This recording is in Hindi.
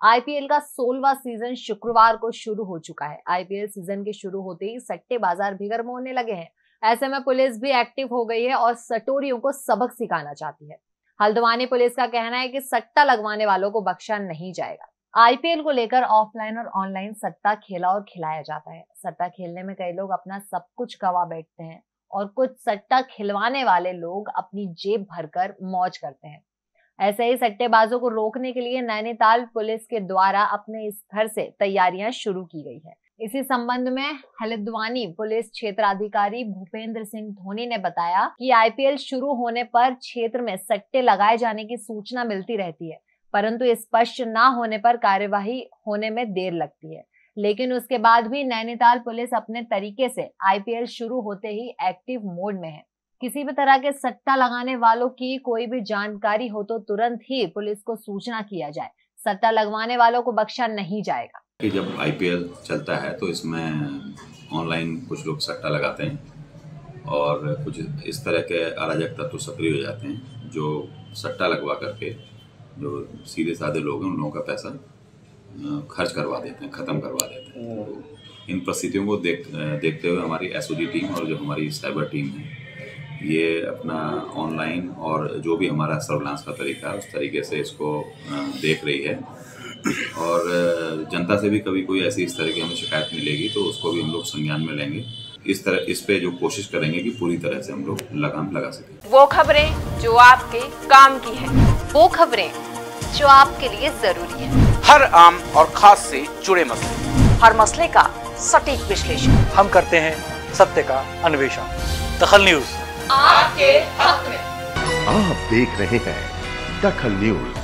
आईपीएल का 16वां सीजन शुक्रवार को शुरू हो चुका है। आईपीएल सीजन के शुरू होते ही सट्टे बाजार भी गर्म होने लगे हैं। ऐसे में पुलिस भी एक्टिव हो गई है और सटोरियों को सबक सिखाना चाहती है। हल्द्वानी पुलिस का कहना है कि सट्टा लगवाने वालों को बख्शा नहीं जाएगा। आईपीएल को लेकर ऑफलाइन और ऑनलाइन सट्टा खेला और खिलाया जाता है। सट्टा खेलने में कई लोग अपना सब कुछ गवा बैठते हैं और कुछ सट्टा खिलवाने वाले लोग अपनी जेब भरकर मौज करते हैं। ऐसे ही सट्टेबाजों को रोकने के लिए नैनीताल पुलिस के द्वारा अपने स्तर से तैयारियां शुरू की गई है। इसी संबंध में हल्द्वानी पुलिस क्षेत्राधिकारी भूपेंद्र सिंह धोनी ने बताया कि आईपीएल शुरू होने पर क्षेत्र में सट्टे लगाए जाने की सूचना मिलती रहती है, परंतु स्पष्ट न होने पर कार्यवाही होने में देर लगती है। लेकिन उसके बाद भी नैनीताल पुलिस अपने तरीके से आईपीएल शुरू होते ही एक्टिव मोड में है। किसी भी तरह के सट्टा लगाने वालों की कोई भी जानकारी हो तो तुरंत ही पुलिस को सूचना किया जाए। सट्टा लगवाने वालों को बख्शा नहीं जाएगा। कि जब आईपीएल चलता है तो इसमें ऑनलाइन कुछ लोग सट्टा लगाते हैं और कुछ इस तरह के अराजक तत्व सक्रिय हो जाते हैं जो सट्टा लगवा करके जो सीधे साधे लोग हैं उन लोगों का पैसा खर्च करवा देते हैं, ख़त्म करवा देते हैं। तो इन परिस्थितियों को देखते हुए हमारी एसओजी टीम और जो हमारी साइबर टीम है ये अपना ऑनलाइन और जो भी हमारा सर्विलांस का तरीका है उस तरीके से इसको देख रही है। और जनता से भी कभी कोई ऐसी इस तरह की हमें शिकायत मिलेगी तो उसको भी हम लोग संज्ञान में लेंगे। इस पे जो कोशिश करेंगे कि पूरी तरह से हम लोग लगाम लगा सकें। वो खबरें जो आपके काम की है, वो खबरें जो आपके लिए जरूरी है, हर आम और खास से जुड़े मसले, हर मसले का सटीक विश्लेषण हम करते हैं, सत्य का अन्वेषण। दखल न्यूज आपके हक में। आप देख रहे हैं दखल न्यूज।